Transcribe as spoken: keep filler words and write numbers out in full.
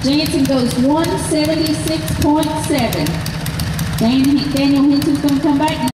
Jansen goes one seventy-six point seven. Daniel Henson's going to come back.